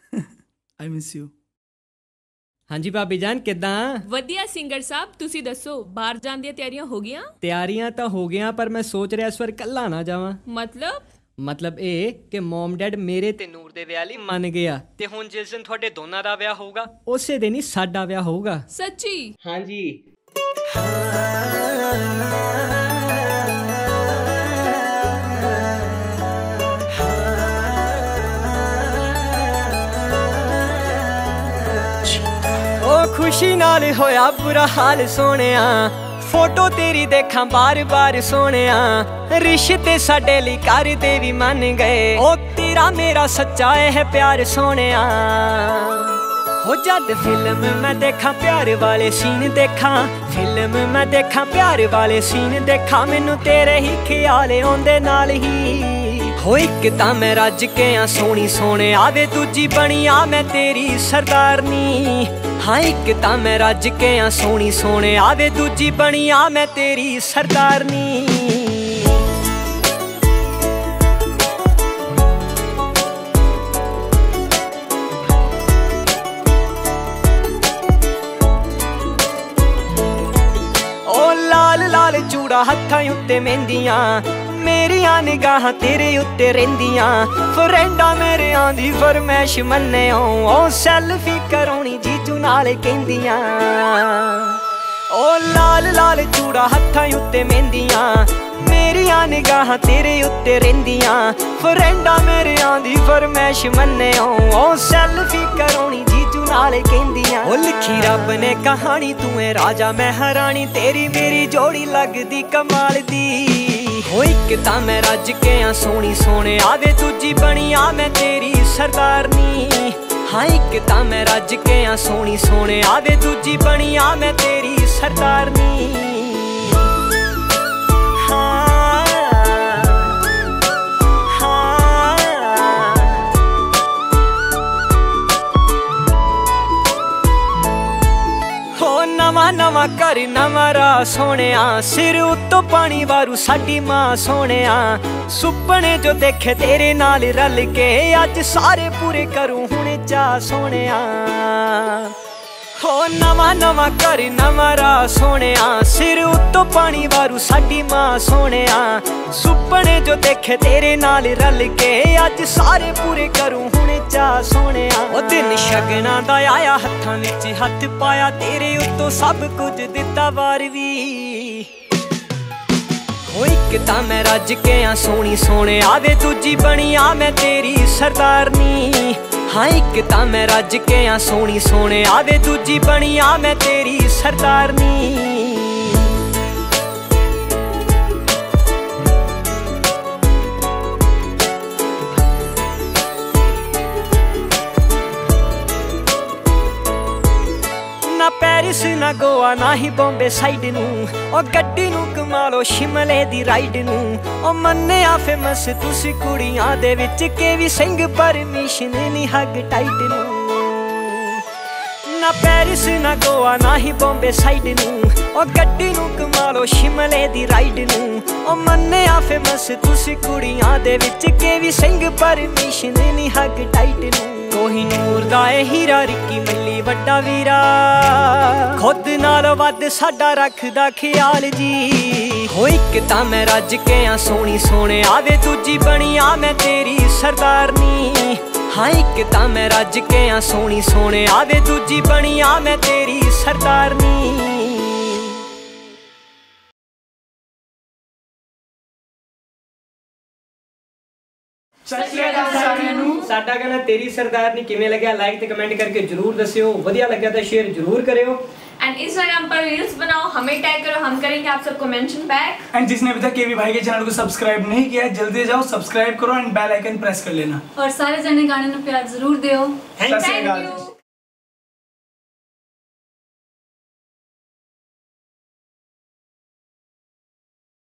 I miss you. हाँ जी भाभी जान किदा? वधिया सिंगर साहब तुसी दसो बाहर जान दी तैयारियां हो गईयां? तैयारियां तो हो गई पर मैं सोच रहा इस बार कल्ला ना जावां। मतलब ए कि मॉम डैड मेरे ते नूर दे विआह लई मन गया ते हुण जिस दिन तुहाडे दोनां दा विआह होगा उसे दिन ही साडा विआह होगा। सच्ची? हाँ जी। खुशी नाल होया बुरा हाल सोनिया, फोटो तेरी देखा बार बार सोनिया, रिश्ते साडे लई कर दे भी मन गए, ओ तेरा मेरा सच्चा है प्यार सोनिया। हो जद फिल्म मैं देखा प्यार वाले सीन देखा, फिल्म मैं देखा प्यार वाले सीन देखा, मैनू तेरे ही ख्याल आउंदे नाल ही। हो एक तां मैं रज के आ सोनी सोने आवे, दूजी बनी आ मैं तेरी सरदारनी। हाँ एक तां मैं रज के आ सोनी सोने आवे, दूजी बनी आ मैं तेरी सरदारनी। ओ लाल लाल चूड़ा हत्थां उत्ते मेहंदियां, मेरिया निगाहां तेरे उत्ते रहिंदियां, फ्रेंडा मेरे आंदी फरमैश मन्ने ओ सैल्फी कराउणी जीजू नाल कहंदियां। ओ लाल लाल चूड़ा हत्थां उत्ते मेहंदियां, मेरिया निगाहां तेरे उत्ते रहिंदियां, फ्रेंडा मेरे आंदी फरमैश मन्ने ओ सैल्फी कराउणी जीजू नाल कहंदियां। ओ लिखी रब ने कहानी तू है राजा मैं हरानी, तेरी मेरी जोड़ी लगदी कमाल दी। हो एक तां मैं रज के आ सोनी सोने आवे, दूजी बनी आ मैं तेरी सरदारनी। हाँ एक तां मैं रज के आ सोनी सोने आवे, दूजी बनी आ मैं तेरी सरदारनी। हाँ नवा नवा कर नवा राह सोनिया, सिर उत्तों पानी वारू साडी मां सोनिया, सुपने जो देखे तेरे नाल रल के, अज सारे पूरे करूं हुणे चाह सोनिया। हो नवा नवा कर नवा राह सोनिया, सिर उत्तों पानी वारू साडी मां सोनिया, सुपने जो देखे तेरे नाल रल के, अज सारे पूरे करूं हुणे चाह सोनिया। ओ दिन शगना दा आया हत्थां विच हत्थ पाया, तेरे उत्तों सब कुछ दिता वार वी। हो एक तां मैं रज के आ सोनी सोने आवे, दूजी बनी आ मैं तेरी सरदारनी। हाँ एक तां मैं रज के आ सोनी सोने आवे, दूजी बनी आ मैं तेरी सरदारनी। ना पैरिस ना गोवा ना ही बॉम्बे साइड नू, ओ गड्डी नू कमा लो शिमले दी राइड नू, ओ मन्ने आ फेमस तुसी कुड़ियां दे विच के भी सिंह परमिशन नी हग टाइट नू। ना पैरिस ना गोवा ना ही बॉम्बे साइड नू, ओ गड्डी नू कमा लो शिमले दी राइड नू, ओ मन्ने आ फेमस तुसी कुड़ियां दे विच के भी सिंह परमिशन नी हग टाइट नू। कोहिनूर दा ए हीरा रिक्की मल्ली वड्डा वीरा, खुद नाल वध साडा रखदा ख्याल जी। हो एक तां मैं रज के आ सोनी सोने आवे, दूजी बनी आ मैं तेरी सरदारनी। हाँ एक तां मैं रज के आ सोनी सोने आवे, दूजी बनी आ मैं तेरी सरदारनी। साडा गाना तेरी सरदारनी किवें लग्या लाइक ते कमेंट करके जरूर दस्सियो, वधिया लग्या तो शेयर जरूर करियो, एंड इंस्टाग्राम पर रील्स बनाओ, हमें टैग करो, हम करेंगे आप सबको मेंशन बैक। एंड जिसने अभी तक केवी भाई के चैनल को सब्सक्राइब नहीं किया है जल्दी जाओ सब्सक्राइब करो एंड बेल आइकन प्रेस कर लेना, और सारे जने गाने को प्यार जरूर दियो। Thank you.